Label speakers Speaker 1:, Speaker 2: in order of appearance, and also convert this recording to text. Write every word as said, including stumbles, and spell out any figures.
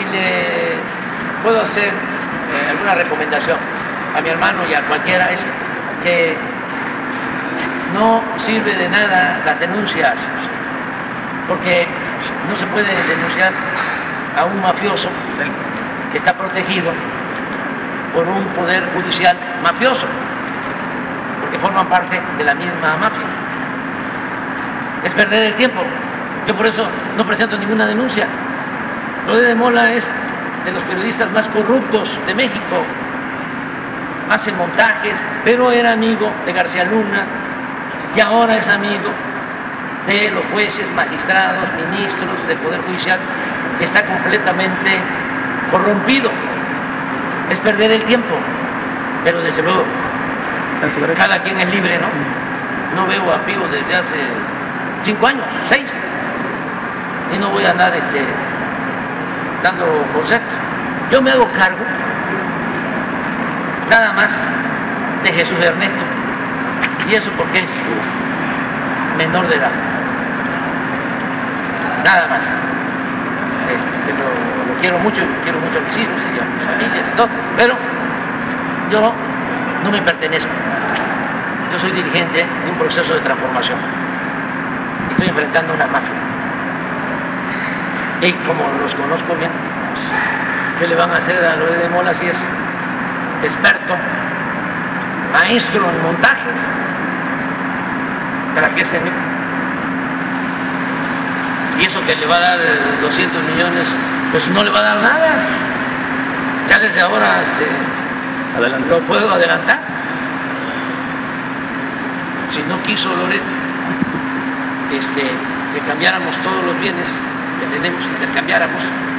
Speaker 1: si le puedo hacer eh, alguna recomendación a mi hermano y a cualquiera, es que no sirve de nada las denuncias, porque no se puede denunciar a un mafioso que está protegido por un poder judicial mafioso, porque forman parte de la misma mafia. Es perder el tiempo. Yo por eso no presento ninguna denuncia. Loret de Mola es de los periodistas más corruptos de México, hace montajes, pero era amigo de García Luna y ahora es amigo de los jueces, magistrados, ministros del Poder Judicial, que está completamente corrompido. Es perder el tiempo, pero desde luego cada quien es libre, ¿no? No veo a Pío desde hace cinco años, seis, y no voy a andar este, dando conceptos. Yo me hago cargo nada más de Jesús Ernesto, y eso porque es menor de edad, nada más. Este, lo, lo quiero mucho, quiero mucho a mis hijos y a mis familias y todo, pero yo no me pertenezco. Yo soy dirigente de un proceso de transformación y estoy enfrentando una mafia. Y como los conozco bien, ¿qué le van a hacer a Loret de Mola si es experto, maestro en montajes? ¿Para qué se mete? Y eso que le va a dar doscientos millones, pues no le va a dar nada. Ya desde ahora este, lo puedo adelantar. Si no quiso Loret este, que cambiáramos todos los bienes que tenemos, intercambiáramos,